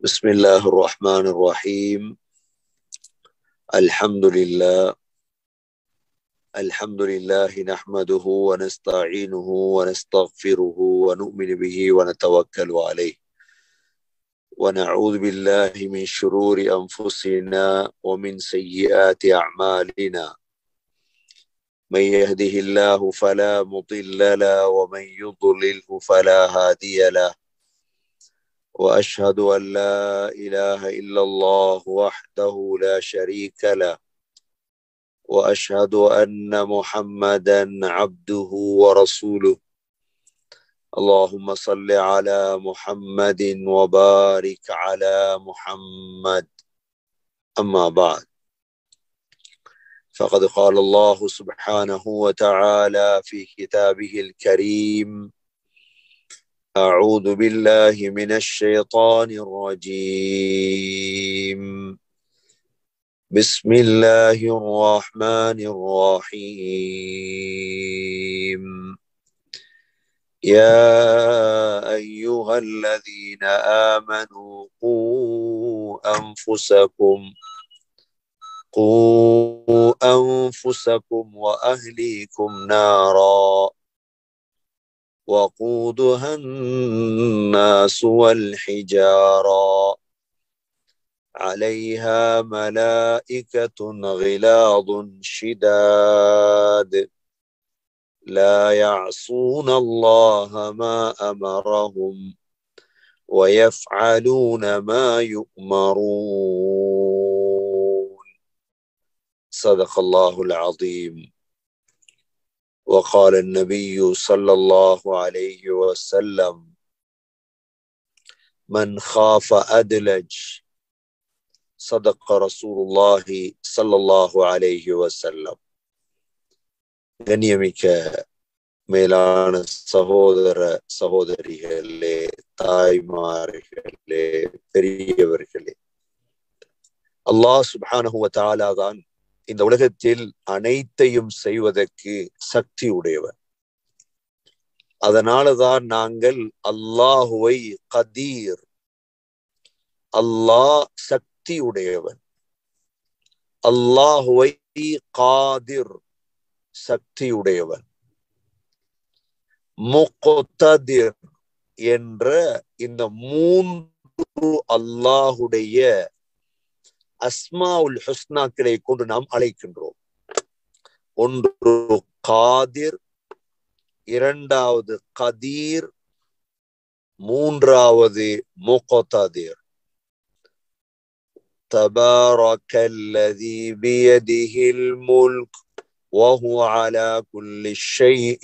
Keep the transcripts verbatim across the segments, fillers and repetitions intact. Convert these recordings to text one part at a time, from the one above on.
بسم الله الرحمن الرحيم. الحمد لله الحمد لله نحمده ونستعينه ونستغفره ونؤمن به ونتوكل عليه ونعوذ بالله من شرور أنفسنا ومن سيئات أعمالنا. من يهده الله فلا مضل له ومن يضلله فلا هادي له. وأشهد أن لا إله إلا الله وحده لا شريك له وأشهد أن محمدا عبده ورسوله. اللهم صل على محمد وبارك على محمد. أما بعد، فقد قال الله سبحانه وتعالى في كتابه الكريم: أعوذ بالله من الشيطان الرجيم. بسم الله الرحمن الرحيم. يا أيها الذين آمنوا قوا أنفسكم قوا أنفسكم وأهليكم نارا وقودها الناس والحجارة عليها ملائكة غلاظ شداد لا يعصون الله ما أمرهم ويفعلون ما يؤمرون. صدق الله العظيم. وقال النبي صلى الله عليه وسلم: من خاف أدلج. صدق رسول الله صلى الله عليه وسلم. கண்ணியமிக்க மேலான சகோதர சகோதரிகளே, தாய்மார்களே, பெரியவர்களே, அல்லாஹ் சுப்ஹானஹு வ தஆலா தான் இந்த உலகத்தில் அனைத்தையும் செய்வதற்கு சக்தி உடையவர். அதனாலதான் நாங்கள் அல்லாஹுவை கதீர், அல்லாஹ் சக்தி உடையவன், அல்லாஹுவை காதிர், சக்தி உடையவன், முக்ததிர் என்ற இந்த மூன்று அல்லாஹுடைய அஸ்மாவுல் ஹுஸ்னாக்களை கொண்டு நாம் அழைக்கின்றோம். ஒன்று காதிர், இரண்டாவது கதீர், மூன்றாவது முக்ததிர். தபாரக்கல்லதி பியதிஹில் முல்க் وهو على كل شيء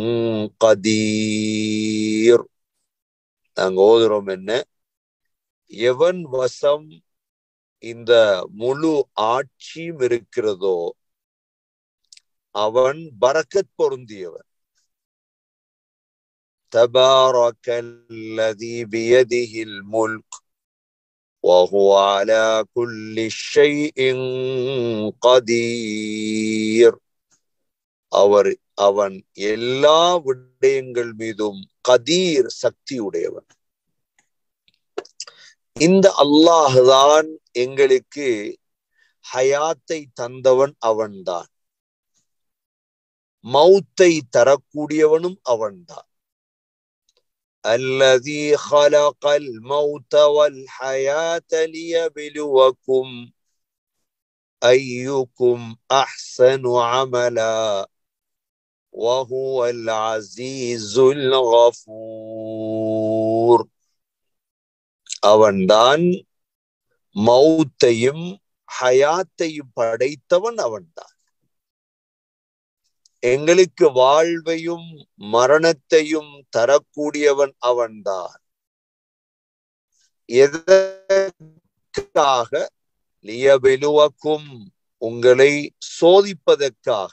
قدير. நாங்க ஓதுறோம் என்ன? எவன் வசம் இந்த முழு ஆட்சியும் இருக்கிறதோ அவன் பரக்கத் பொருந்தியவன். தபாரக்கல்லதி பியதிஹில் முல்க் وهو على كل شيء قدير. அவர் அவன் எல்லா விடயங்கள் மீதும் கதீர், சக்தி உடையவன். இந்த அல்லாஹ் தான் எங்களுக்கு ஹயாத்தை தந்தவன், அவன்தான். மௌத்தை தரக்கூடியவனும் அவன்தான். الذي خلق الموت والحياة ليبلوكم أيكم أحسن عملا وهو العزيز الغفور. அவன்தான் மௌத்தையும் ஹயாத்தையும் படைத்தவன், அவன்தான். எங்களுக்கு வாழ்வையும் மரணத்தையும் தரக்கூடியவன் அவன்தான். எதற்காக? லியபிலுவக்கும், உங்களை சோதிப்பதற்காக.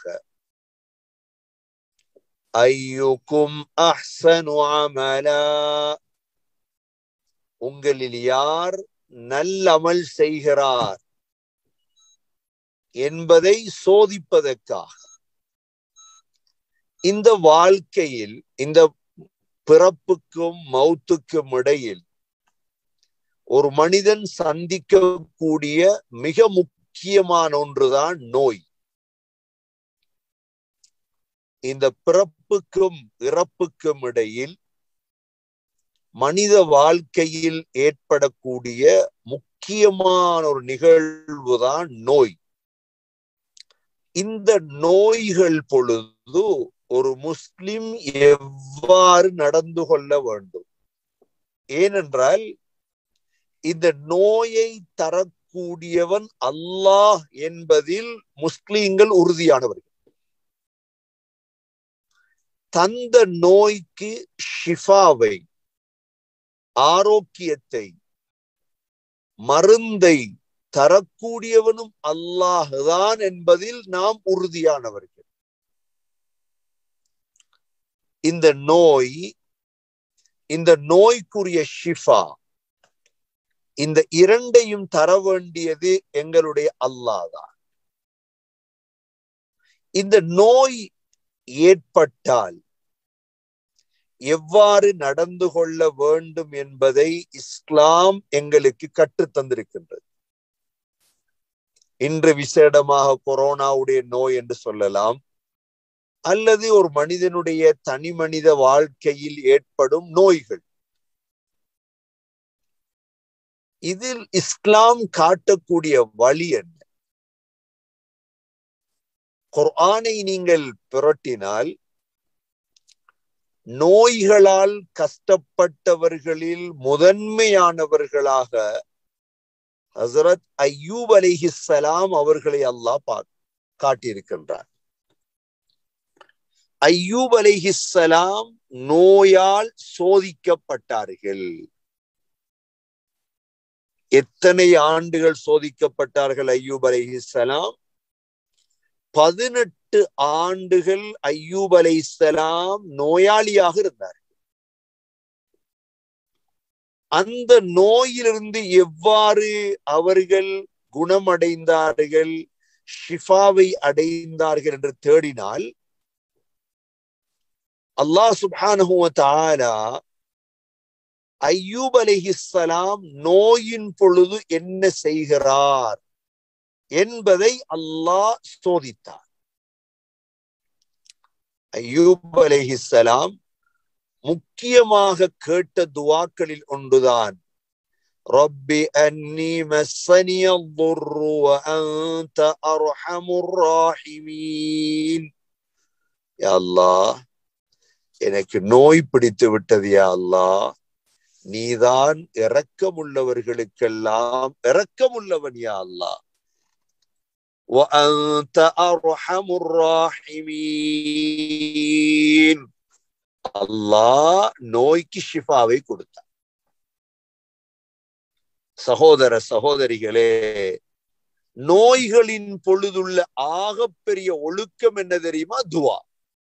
ஐயுக்கும் அஹ்ஸனு அமலா, உங்களில் யார் நல்லமல் செய்கிறார் என்பதை சோதிப்பதற்காக. இந்த வாழ்க்கையில், இந்த பிறப்புக்கும் மௌத்துக்கும் இடையில் ஒரு மனிதன் சந்திக்கக்கூடிய மிக முக்கியமான ஒன்றுதான் நோய். இந்த பிறப்புக்கும் இறப்புக்கும் இடையில் மனித வாழ்க்கையில் ஏற்படக்கூடிய முக்கியமான ஒரு நிகழ்வுதான் நோய். இந்த நோய்கள் பொழுது ஒரு முஸ்லிம் எவ்வாறு நடந்து கொள்ள வேண்டும்? ஏனென்றால் இந்த நோயை தரக்கூடியவன் அல்லாஹ் என்பதில் முஸ்லிம்கள் உறுதியானவர்கள். தந்த நோய்க்கு ஷிஃபாவை, ஆரோக்கியத்தை, மருந்தை தரக்கூடியவனும் அல்லாஹ்தான் என்பதில் நாம் உறுதியானவர்கள். இந்த நோய், இந்த நோய்க்குரிய ஷிஃபா, இந்த இரண்டையும் தர வேண்டியது எங்களுடைய அல்லாஹ் தான். இந்த நோய் ஏற்பட்டால் எவ்வாறு நடந்து கொள்ள வேண்டும் என்பதை இஸ்லாம் எங்களுக்கு கற்றுத் தந்திருக்கின்றது. இன்று விசேடமாக கொரோனாவுடைய நோய் என்று சொல்லலாம், அல்லது ஒரு மனிதனுடைய தனி மனித வாழ்க்கையில் ஏற்படும் நோய்கள். இதில் இஸ்லாம் காட்டக்கூடிய வழி என்ன? குர்ஆனை நீங்கள் புரட்டினால் நோய்களால் கஷ்டப்பட்டவர்களில் முதன்மையானவர்களாக ஹஸரத் அய்யூப் அலைஹிஸ்ஸலாம் அவர்களை அல்லாஹ் காட்டியிருக்கின்றார். அய்யூப் அலைஹிஸ்ஸலாம் நோயால் சோதிக்கப்பட்டார்கள். எத்தனை ஆண்டுகள் சோதிக்கப்பட்டார்கள் அய்யூப் அலைஹிஸ்ஸலாம்? பதினெட்டு ஆண்டுகள் அய்யூப் அலைஹிஸ்ஸலாம் நோயாளியாக இருந்தார். அந்த நோயிலிருந்து எவ்வாறு அவர்கள் குணமடைந்தார்கள், ஷிஃபாவை அடைந்தார்கள் என்று தேடினால் அல்லாஹ் சுப்ஹானஹு வ தஆலா அய்யூப் அலைஹிஸ்ஸலாம் நோயின் பொழுது என்ன செய்கிறார் என்பதை அல்லாஹ் சோதித்தார். அய்யூப் அலைஹிஸ்ஸலாம் முக்கியமாக கேட்ட துஆக்களில் ஒன்றுதான், ரப்பி அன்னி மஸ்ஸனிய ضுர்ரு வ அன்த அர்ஹமுர் ராஹிமீன். யா அல்லாஹ், எனக்கு நோய் பிடித்து விட்டது யா அல்லாஹ், நீதான் இரக்கமுள்ளவர்களுக்கெல்லாம் இரக்கமுள்ளவன் யா அல்லாஹ். வ அன்த அர்ஹமுர் ராஹிமீன். அல்லாஹ் நோய்க்கு ஷிஃபாவை கொடுத்தார். சகோதர சகோதரிகளே, நோய்களின் பொழுதுள்ள ஆகப்பெரிய ஒழுக்கம் என்ன தெரியுமா? துவா.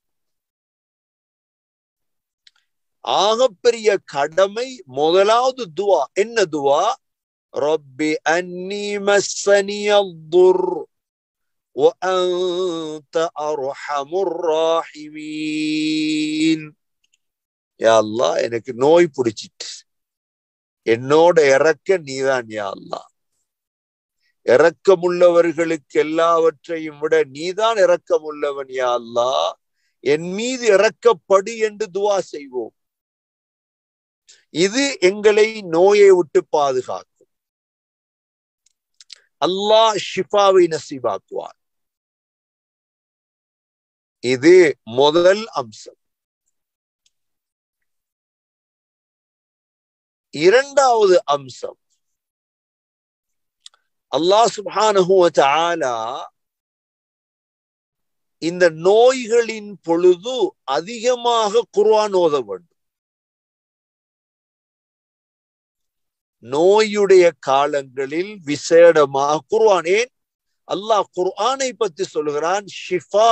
ஆகப்பெரிய கடமை முதலாவது துவா. என்ன துவா? ரப்பி அன்னி மஸ்ஸனிய ضுர் வ அன்த அர்ஹமுர் ராஹிமீன். யா அல்லாஹ், எனக்கு நோய் பிடிச்சிட்டு, என்னோட இறக்க நீதான் யா அல்லாஹ். இரக்கமுள்ளவர்களுக்கு எல்லாவற்றையும் விட நீதான் இரக்கமுள்ளவன் யா அல்லாஹ், என் மீது இரக்கப்படு என்று துவா செய்வோம். இது எங்களை நோயை விட்டு பாதுகாக்கும். அல்லாஹ் ஷிஃபாவை நசீபாக்குவார். இது முதல் அம்சம். இரண்டாவது அம்சம், அல்லாஹ் சுப்ஹானஹு வ தஆலா இந்த நோய்களின் பொழுது அதிகமாக குர்ஆன் ஓத வேண்டும். நோயுடைய காலங்களில் விசேடமாக குர்ஆன். ஏன் அல்லாஹ் குர்ஆனை பற்றி சொல்கிறான்? ஷிஃபா.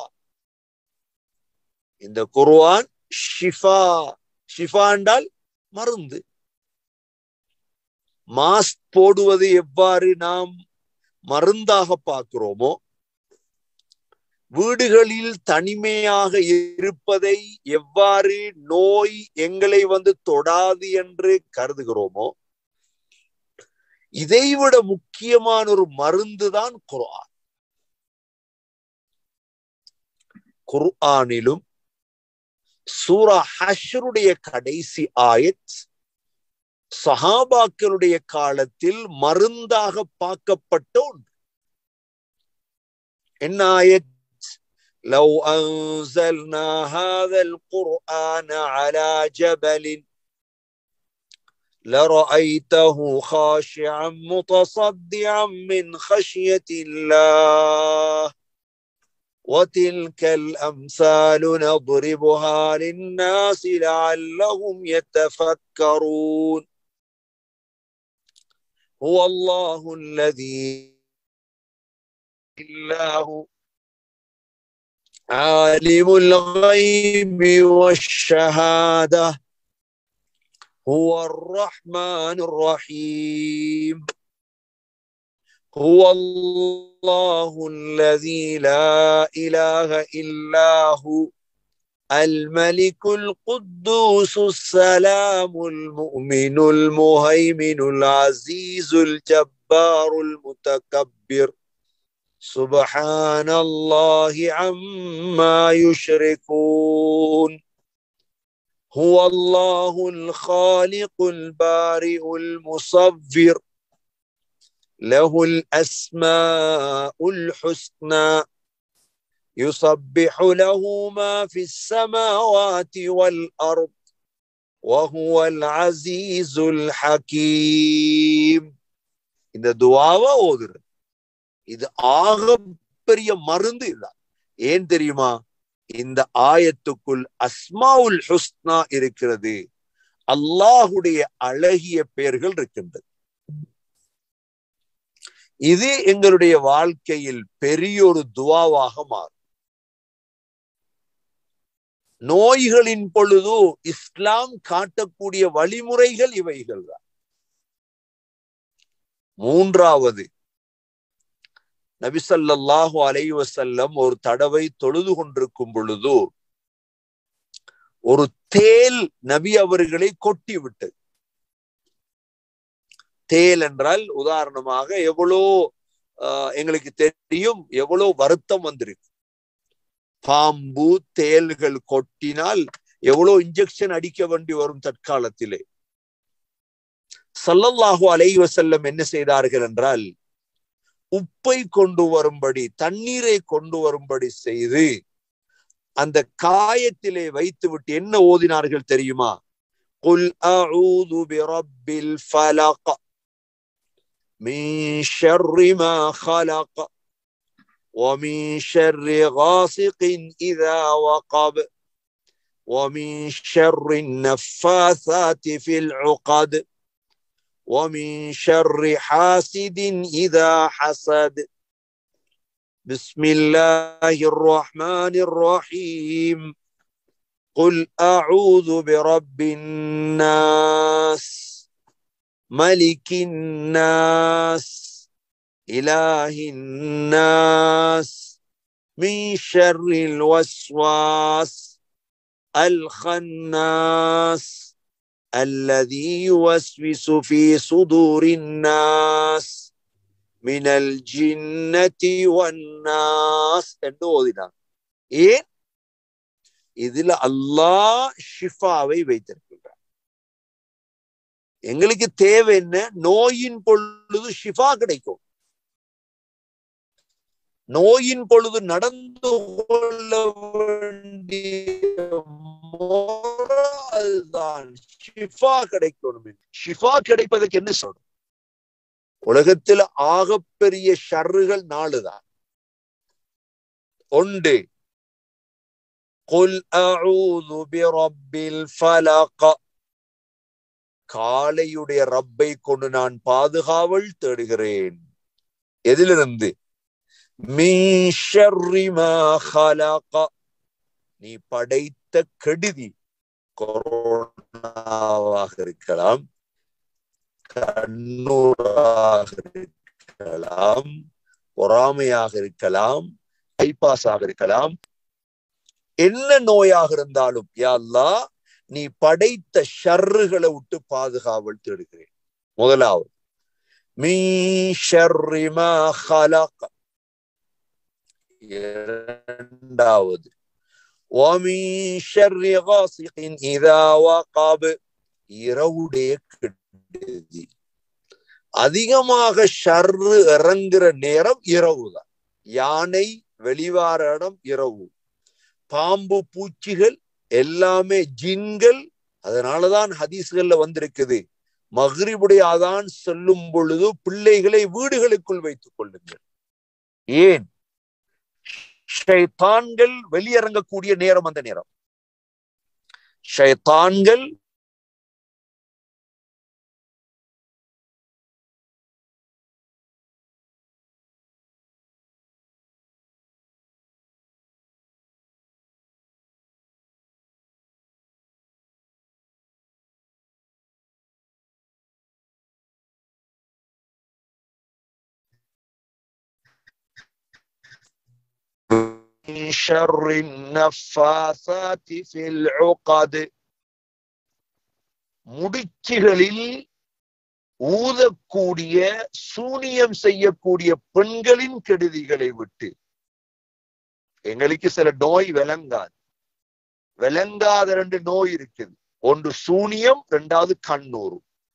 இந்த குர்ஆன் ஷிஃபா. ஷிஃபா என்றால் மருந்து. மாஸ்க் போடுவது எவ்வாறு நாம் மருந்தாக பார்க்கிறோமோ, வீடுகளில் தனிமையாக இருப்பதை எவ்வாறு நோய் எங்களை வந்து தொடாது என்று கருதுகிறோமோ, இதைவிட முக்கியமான ஒரு மருந்து தான் குர்ஆன். குர்ஆனிலும் சூரா ஹஷ்ருடைய கடைசி ஆயத் சஹாபாக்களுடைய காலத்தில் மருந்தாக பார்க்கப்பட்ட ஒன்று. என்ன ஆயத்? لو أنزلنا هذا القرآن على جبل لرأيته خاشعا متصدعا من خشية الله وتلك الأمثال نضربها للناس لعلهم يتفكرون هو الله الذي الله عالم الغيب والشهادة هو الرحمن الرحيم هو الله الذي لا إله إلا هو الملك القدوس السلام المؤمن المهيمن العزيز الجبار المتكبر سبحان الله عما يشركون هو الله الخالق البارئ المصور له الأسماء الحسنى يسبح له ما في السماوات والأرض وهو العزيز الحكيم. இந்த துஆவை ஓதுறது இது ஆக பெரிய மருந்து இதுதான். ஏன் தெரியுமா? இந்த ஆயத்துக்குள் அஸ்மாவுல் ஹுஸ்னா இருக்கிறது, அல்லாஹுடைய அழகிய பெயர்கள் இருக்கின்றது. இது எங்களுடைய வாழ்க்கையில் பெரிய ஒரு துஆவாக மாறும். நோய்களின் பொழுது இஸ்லாம் காட்டக்கூடிய வழிமுறைகள் இவைகள் தான். மூன்றாவது, நபி ஸல்லல்லாஹு அலைஹி வஸல்லம் ஒரு தடவை தொழுது கொண்டிருக்கும் பொழுது ஒரு தேல் நபி அவர்களை கொட்டி விட்டது. தேல் என்றால் உதாரணமாக எவ்வளோ ஆஹ் எங்களுக்கு தெரியும், எவ்வளோ வருத்தம் வந்திருக்கு. பாம்பு தேல்கள் கொட்டினால் எவ்வளோ இன்ஜெக்ஷன் அடிக்க வேண்டி வரும் தற்காலத்திலே. ஸல்லல்லாஹு அலைஹி வஸல்லம் என்ன செய்தார்கள் என்றால், உப்பை கொண்டு வரும்படி, தண்ணீரை கொண்டு வரும்படி செய்து அந்த காயத்திலே வைத்து விட்டு என்ன ஓதினார்கள் தெரியுமா? குல் அஊது பிரப்பில் ஃபலக் மின் ஷர்ரி மா خلق ومن شر غاسق إذا وقب ومن شر النفاثات في العقد ومن شر حاسد إذا حسد بسم الله الرحمن الرحيم قل أعوذ برب الناس ملك الناس إله الناس من شر الوسواس الخناس الذي يوسوس في صدور الناس من الجنة والناس என்று ஓதினார். ஏன்? இதுல அல்லாஹ் ஷிஃபாவை வைத்திருக்கிறார். எங்களுக்கு தேவை என்ன? நோயின் பொழுது ஷிஃபா கிடைக்கும். நோயின் பொழுது நடந்து கொள்ள வேண்டிய முறைதான் ஷிஃபா கிடைக்கணும். ஷிஃபா கிடைப்பதற்கு என்ன சொல்லணும்? உலகத்தில் ஆகப்பெரிய ஷர்றுகள் நாலுதான். ஒன்று, குல் அஊது பிரப்பில் ஃபலக், காலையுடைய ரப்பை கொண்டு நான் பாதுகாவல் தேடுகிறேன். எதிலிருந்து? மின் ஷர்ரி மா خلق, நீ படைத்த கெடுதி. கொரோனாவாக இருக்கலாம், கண்ணூராக இருக்கலாம், பொறாமையாக இருக்கலாம், பைபாஸாக இருக்கலாம், என்ன நோயாக இருந்தாலும் யா அல்லாஹ் நீ படைத்த ஷர்றுகளை விட்டு பாதுகாவல் தேடுகிறேன். முதலாவது மின் ஷர்ரி மா ஹலக். இரண்டாவது வமின் ஷர்ரி காசிகின் இதா வகப். இரவுடைய கெடுதி. அதிகமாக ஷர்ரு இறங்குற நேரம் இரவுதான். யானை வெளிவார இடம் இரவு. பாம்பு பூச்சிகள் எல்லாமே ஜின்கள். அதனாலதான் ஹதீஸ்கள்ல வந்திருக்குது, மக்ரிபுடைய அதான் சொல்லும் பொழுது பிள்ளைகளை வீடுகளுக்குள் வைத்துக் கொள்ளுங்கள். ஏன்? ஷைத்தான்கள் வெளியிறங்கக்கூடிய நேரம் அந்த நேரம். ஷைத்தான்கள் شر النفاثات في العقد. முடிச்சுகளில் ஊதக்கூடிய சூனியம் செய்யக்கூடிய பெண்களின் கெடுதிகளை விட்டு. எங்களுக்கு சில நோய் விளங்காது. விளங்காத ரெண்டு நோய் இருக்குது. ஒன்று சூனியம், இரண்டாவது கண்ணூர்.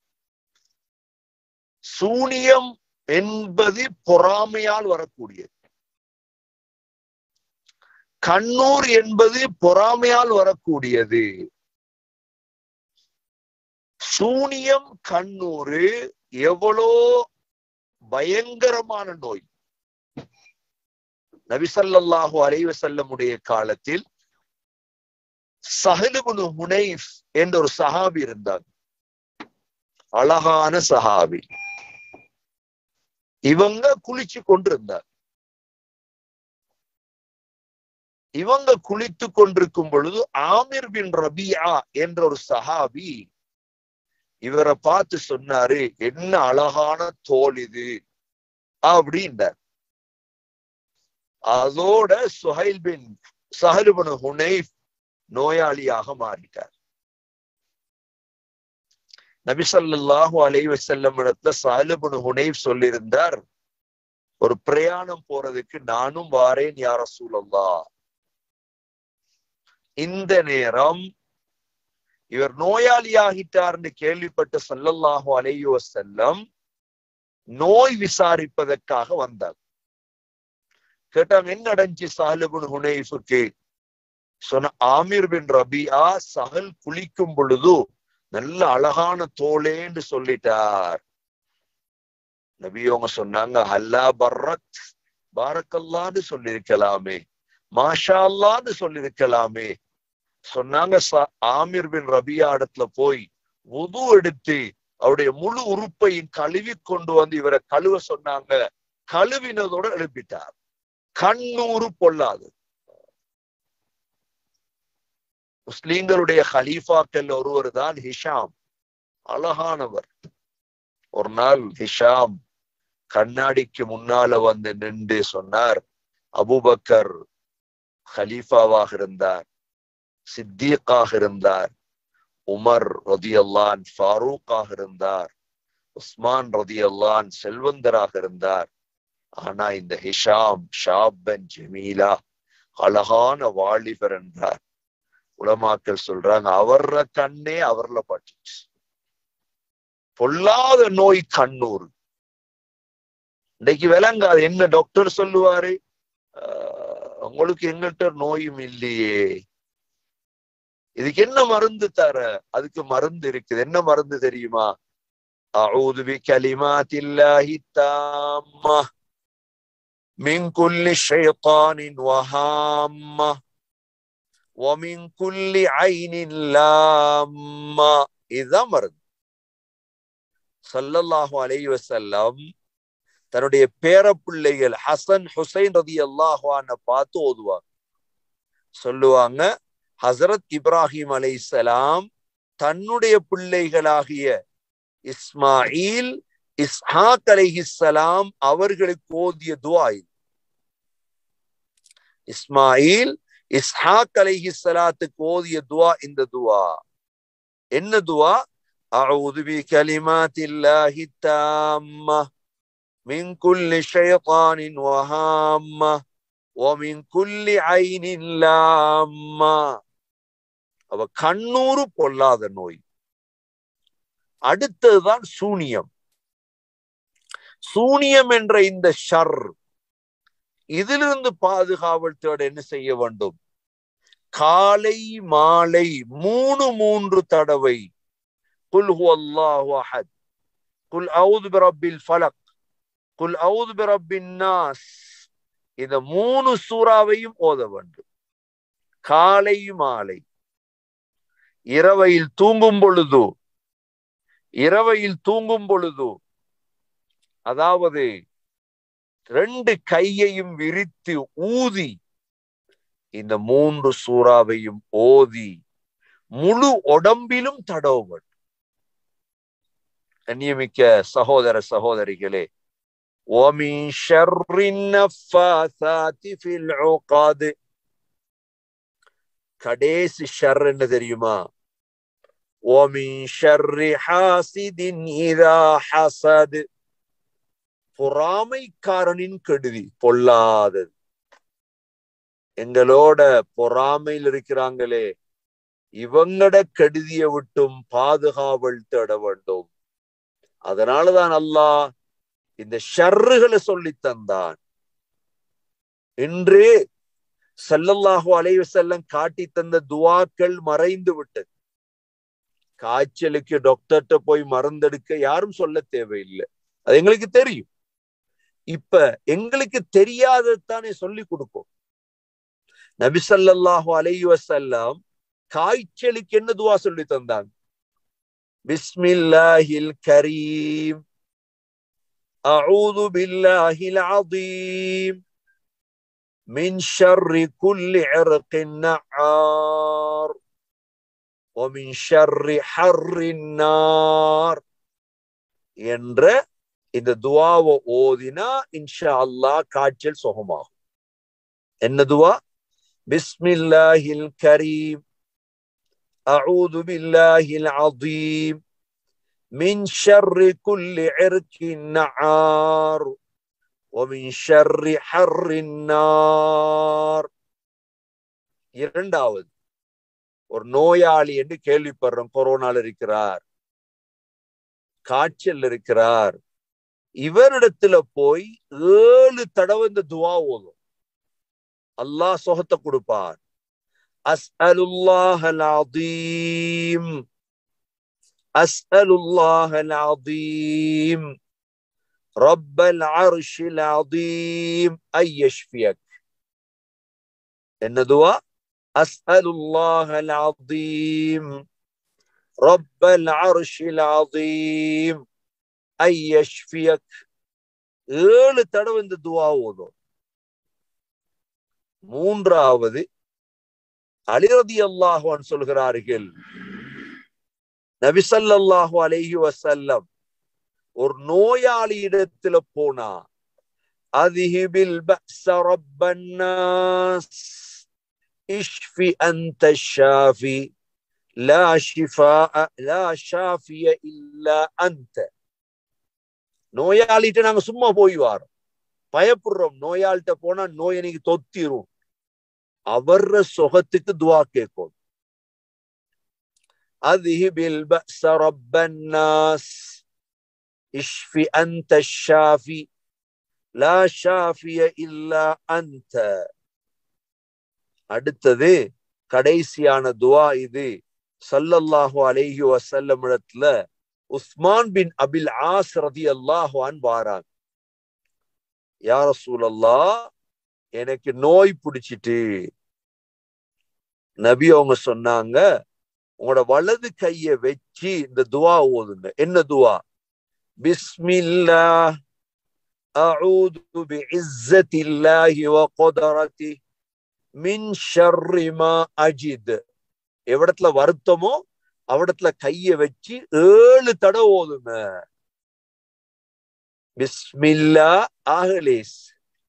சூனியம் என்பது பொறாமையால் வரக்கூடியது. கண்ணூர் என்பது பொறாமையால் வரக்கூடியது. சூனியம் கண்ணூறு எவ்வளோ பயங்கரமான நோய். நபி ஸல்லல்லாஹு அலைஹி வஸல்லமுடைய காலத்தில் ஸஹல் இப்னு ஹுனைஃப் என்ற ஒரு சஹாபி இருந்தார். அழகான சஹாபி. இவங்க குளிச்சு கொண்டிருந்தார். இவங்க குளித்து கொண்டிருக்கும் பொழுது ஆமிர் பின் ரபியா என்ற ஒரு சஹாபி இவரை பார்த்து சொன்னாரு, என்ன அழகான தோல் இது அப்படின்றார். அதோட சுஹைல் பின் ஸஹல் இப்னு ஹுனைஃப் நோயாளியாக மாறிட்டார். நபி ஸல்லல்லாஹு அலைஹி வஸல்லம் இடத்துல ஸஹல் இப்னு ஹுனைஃப் சொல்லியிருந்தார், ஒரு பிரயாணம் போறதுக்கு நானும் வாரேன் யா ரசூலல்லாஹ். இந்த நேரம் இவர் நோயாளியாகிட்டார்னு கேள்விப்பட்ட ஸல்லல்லாஹு அலைஹி வஸல்லம் நோய் விசாரிப்பதற்காக வந்தார். கேட்டாங்க, என்ன நடந்துச்சு ஸஹல் இப்னு ஹுனைஃபுக்கு? சொன்ன, ஆமிர் பின் ரபியா ஸஹல் குளிக்கும் பொழுது நல்ல அழகான தோலேன்னு சொல்லிட்டார். நபி அவங்க சொன்னாங்க, ஹல்லா பர்ரத், பாரக்கல்லான்னு சொல்லிருக்கலாமே, மாஷா அல்லான்னு சொல்லிருக்கலாமே. சொன்னாங்க, ஆமிர் பின் ரபியா இடத்துல போய் வுது எடுத்து அவருடைய முழு உறுப்பையும் கழுவி கொண்டு வந்து இவரை கழுவ சொன்னாங்க. கழுவினதோட எழுப்பிட்டார். கண்ணூறு பொல்லாது. முஸ்லிம்களுடைய ஹலீஃபாக்கள் ஒருவர் தான் ஹிஷாம், அழகானவர். ஒரு நாள் ஹிஷாம் கண்ணாடிக்கு முன்னால வந்து நின்று சொன்னார், அபூபக்கர் ஹலீஃபாவாக இருந்தார், சித்தீக்காக இருந்தார், உமர் ரதியல்லான் ஃபாரூக்காக இருந்தார், உஸ்மான் ரதியல்லான் செல்வந்தராக இருந்தார். ஆனா இந்த ஹிஷாம் ஷாபன் ஜமீலா, அழகான வாலிபர் என்றார். உலமாக்கள் சொல்றாங்க, அவர்ற கண்ணே அவர்ல பட்டுச்சு. பொல்லாத நோய் கண்ணூர். இன்னைக்கு விளங்காது. என்ன டாக்டர் சொல்லுவாரு, உங்களுக்கு எங்கிட்ட நோயும் இல்லையே, இதுக்கு என்ன மருந்து தர? அதுக்கு மருந்து இருக்குது. என்ன மருந்து தெரியுமா? அஊது பிகலிமாத்தில்லாஹி தாம்ம மின் குல்லி ஷைத்தானின் வஹாம்ம வமின் குல்லி ஐனின் லாம்ம. இதுதான் மருந்து. ஸல்லல்லாஹு அலைஹி வஸல்லம் தன்னுடைய பேர பிள்ளைகள் ஹசன் ஹுசைன் ரலியல்லாஹு அன்ஹு பார்த்து ஓதுவாங்க. சொல்லுவாங்க, ஹசரத் இப்ராஹிம் அலைஹிஸ்ஸலாம் தன்னுடைய பிள்ளைகளாகிய இஸ்மாயில் இஸ்ஹாக் அலைஹிஸ்ஸலாம் அவர்களுக்கு ஓதிய துஆ இது. இஸ்மாயில் இஸ்ஹாக் அலைஹிஸ்ஸலாத்துக்கு ஓதிய துஆ இந்த துஆ. என்ன துஆ? அஊது பிகலிமாத்தில்லாஹி தாம்ம மின் குல்லி ஷைத்தானின் வஹாம்மா வ மின் குல்லி ஐனின் லாம்மா. அவ கண்ணூறு பொல்லாத நோய். அடுத்ததுதான் சூனியம். சூனியம் என்ற இந்த ஷர், இதிலிருந்து பாதுகாவல் தேட என்ன செய்ய வேண்டும்? காலை மாலை மூணு மூன்று தடவை குல் ஹுவல்லாஹு அஹத், குல் அஊது பிரப்பில் ஃபலக், குல் அஊது பிரப்பின் நாஸ், இந்த மூணு சூறாவையும் ஓத வேண்டும் காலை மாலை. இரவையில் தூங்கும் பொழுது இரவையில் தூங்கும் பொழுது அதாவது ரெண்டு கையையும் விரித்து ஊதி இந்த மூன்று சூறாவையும் ஓதி முழு உடம்பிலும் தடவுங்கள். கண்ணியமிக்க சகோதர சகோதரிகளே, وَمِن شَرِّ النَّفَّاثَاتِ فِي الْعُقَدِ, கடைசி ஷர் என்ன தெரியுமா? وَمِن شَرِّ حَاسِدٍ إِذَا حَسَدَ, பொறாமைக்காரனின் கெடுதி, பொல்லாதது. எங்களோட பொறாமையில் இருக்கிறாங்களே, இவங்கட கெடுதியை விட்டும் பாதுகாவல் தேட வேண்டும். அதனாலதான் அல்லாஹ் இந்த ஷர்றுகளை சொல்லி தந்தான். இன்று ஸல்லல்லாஹு அலைஹி வஸல்லம் காட்டி தந்த துஆக்கள் மறைந்து விட்டது. காய்ச்சலுக்கு டாக்டர்கிட்ட போய் மருந்தெடுக்க யாரும் சொல்ல தேவையில்லை, அது எங்களுக்கு தெரியும். இப்ப எங்களுக்கு தெரியாததானே சொல்லி கொடுக்கும். நபி ஸல்லல்லாஹு அலைஹி வஸல்லம் காய்ச்சலுக்கு என்ன துஆ சொல்லி தந்தாங்க? பிஸ்மில்லாஹில் கரீம், அஊது பில்லாஹில் அதீம், மின் ஷர்ரி குல்லி இர்கின் நஆர் வ மின் ஷர்ரி ஹர்ரின் நார் என்ற இந்த துஆவை ஓதினா இன்ஷா அல்லாஹ் காய்ச்சல் சுகமாகும். என்ன துஆ? பிஸ்மில்லாஹில் கரீம், அஊது பில்லாஹில் அதீம், மின் ஷர்ரி குல்லி இர்கின் நஆர் வ மின் ஷர்ரி ஹர்ரின் நார். இரண்டாவது, ஒரு நோயாளி என்று கேள்விப்படுறோம், கொரோனால இருக்கிறார், காய்ச்சல் இருக்கிறார், இவரிடத்துல போய் ஏழு தடவை இந்த துஆ ஓதும், அல்லாஹ் சுகத்தை கொடுப்பார். அஸ்அலுல்லாஹல் அதீம், அஸ்அலுல்லாஹல் அதீம், ரப்பல் அர்ஷில் அதீம் ஐ யஷ்ஃபியக். என்ன துஆ? அஸ்அலுல்லாஹல் அதீம், ரப்பல் அர்ஷில் அதீம் ஐ யஷ்ஃபியக். ஏழு தடவை இந்த துஆ ஓதும். மூன்றாவது, அலி ரலியல்லாஹு அன்ஹு சொல்கிறார்கள், நபி ஸல்லல்லாஹு அலைஹி வஸல்லம் ஒரு நோயாளி இடத்துல போனா, அதிஹிபில் பஅஸ ரப்பன் நாஸ் இஷ்ஃபி அன்த ஷாஃபி லா ஷிஃபாஅ லா ஷாஃபிய இல்லா அன்த. நோயாளிட்ட நாங்க சும்மா போய் வாரோம், பயப்படுறோம், நோயாளிட்ட போனா நோய் எனக்கு தொத்திரும். அவர்ற சுகத்துக்கு துஆ கேட்கும். அதிஹிபில் பஅஸ ரப்பன் நாஸ் இஷ்ஃபி அன்த ஷாஃபி லா ஷாஃபிய இல்லா அன்த. அடுத்தது கடைசியான துஆ இது. ஸல்லல்லாஹு அலைஹி வஸல்லம் இடத்துல உஸ்மான் பின் அபில் ஆஸ் ரலியல்லாஹு அன்ஹு வாராங்க. யா ரசூலல்லாஹ், எனக்கு நோய் பிடிச்சிட்டு. நபி அவங்க சொன்னாங்க, உங்களோட வலது கையை வச்சு இந்த துஆ ஓதுங்க. என்ன துஆ? பிஸ்மில்லாஹ் அஊது பிஇஸ்ஸத்தில்லாஹி வ குத்ரத்திஹி மின் ஷர்ரி மா அஜித். எவிடத்துல வருத்தமோ அவிடத்துல கைய வச்சு ஏழு தடவை ஓதுங்க. பிஸ்மில்லாஹ் அஹ்லிஸ்,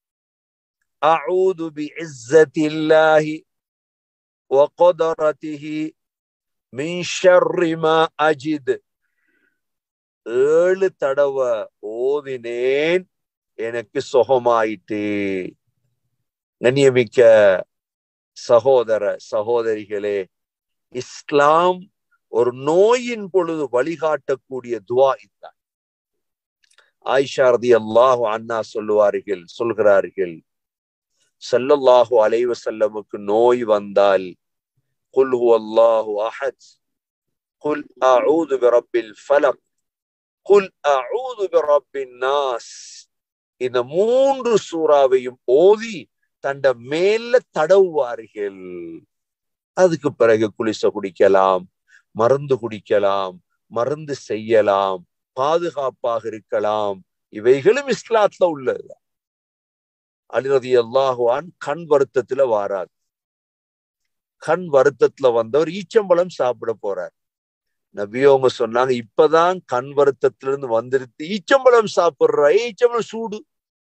அஊது பிஇஸ்ஸத்தில்லாஹி வ குத்ரத்திஹி மின் ஷர்ரி மா அஜித். ஏழு தடவை ஓதினேன், எனக்கு சுகமாயிட்டு. கண்ணியமிக்க சகோதர சகோதரிகளே, இஸ்லாம் ஒரு நோயின் பொழுது வழிகாட்டக்கூடிய துவா இதுதான். ஆயிஷா ரலியல்லாஹு அன்ஹா சொல்லுவார்கள் சொல்கிறார்கள் ஸல்லல்லாஹு அலைஹி வஸல்லமுக்கு நோய் வந்தால் குல் ஹுவல்லாஹு அஹத், குல் அஊது பிரப்பில் ஃபலக், குல் அஊது பிரப்பின் நாஸ், இந்த மூன்று சூறாவையும் ஓதி தண்ட மேல தடவுவார்கள். அதுக்கு பிறகு குளிச குடிக்கலாம், மருந்து குடிக்கலாம், மருந்து செய்யலாம், பாதுகாப்பாக இருக்கலாம். இவைகளும் இஸ்லாத்துல உள்ளது. அலி ரலியல்லாஹு அன்ஹு கண் வருத்தத்துல வாராது. கண் வருத்தத்துல வந்தவர் ஈச்சம்பழம் சாப்பிட போறார். நபியவங்க சொன்னாங்க, இப்பதான் கண் வருத்தத்துல இருந்து வந்துருத்து, ஈச்சம்பழம் சாப்பிடுற, ஈச்சம்பழம் சூடு,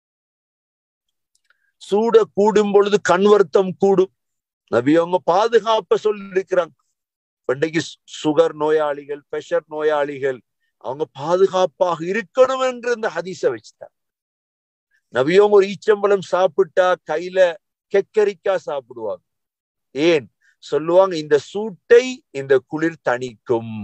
சூட கூடும் பொழுது கண் வருத்தம் கூடும். நபியவங்க பாதுகாப்ப சொல்லி இருக்கிறாங்க. இன்றைக்கு சுகர் நோயாளிகள், பிரஷர் நோயாளிகள், அவங்க பாதுகாப்பாக இருக்கணும் என்று இந்த ஹதீஸ வச்சுட்டாங்க. நபியவங்க ஒரு ஈச்சம்பழம் சாப்பிட்டா கையில கெக்கரிக்கா சாப்பிடுவாங்க. ஏன் சொல்லுவாங்க? இந்த சூட்டை இந்த குளிர் தணிக்கும்.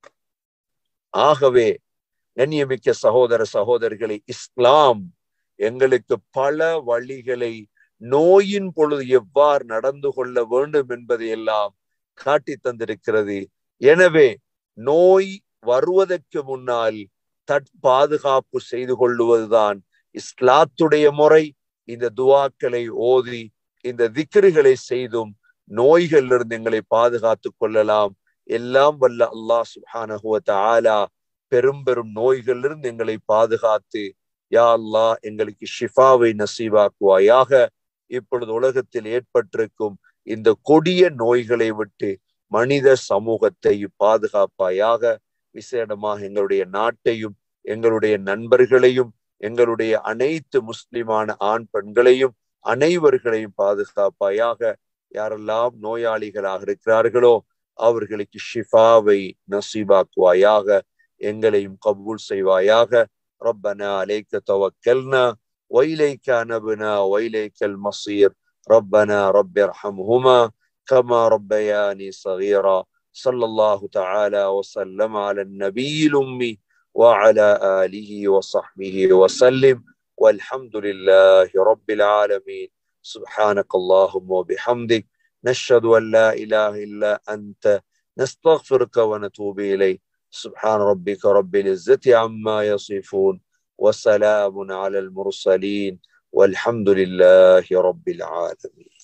ஆகவே கண்ணியமிக்க சகோதர சகோதரிகளை, இஸ்லாம் எங்களுக்கு பல வழிகளை நோயின் பொழுது எவ்வாறு நடந்து கொள்ள வேண்டும் என்பதை எல்லாம் காட்டி தந்திருக்கிறது. எனவே நோய் வருவதற்கு முன்னால் தற்பாதுகாப்பு செய்து கொள்ளுவதுதான் இஸ்லாத்துடைய முறை. இந்த துவாக்களை ஓதி இந்த திக்ருகளை செய்தும் நோய்களிலிருந்து எங்களை பாதுகாத்துக் கொள்ளலாம். எல்லாம் வல்ல அல்லாஹ் சுப்ஹானஹு வ தஆலா பெரும் பெரும் நோய்களிலிருந்து எங்களை பாதுகாத்து, யா அல்லாஹ் எங்களுக்கு ஷிஃபாவை நசீபாக்குவாயாக. இப்பொழுது உலகத்தில் ஏற்பட்டிருக்கும் இந்த கொடிய நோய்களை விட்டு மனித சமூகத்தை பாதுகாப்பாயாக. விசேடமாக எங்களுடைய நாட்டையும் எங்களுடைய நண்பர்களையும் எங்களுடைய அனைத்து முஸ்லிமான ஆண் பெண்களையும் அனைவர்களையும் பாதுகாப்பாயாக. யாரெல்லாம் நோயாளிகளாக இருக்கிறார்களோ அவர்களுக்கு ஷிஃபாவை நசீபாக்குவாயாக. எங்களையும் கபூல் செய்வாயாக. ரப்பனா அலைக்க தவக்கல்னா وإليك أنبنا وإليك المصير. ربنا رب ارحمهما كما ربياني صغيرا. صلى الله تعالى وسلم على النبي الأمي وعلى آله وصحبه وسلم والحمد لله رب العالمين. سبحانك اللهم وبحمدك نشهد أن لا إله إلا أنت نستغفرك ونتوب إليك. سبحان ربك رب العزة عما يصفون وسلام على المرسلين والحمد لله رب العالمين.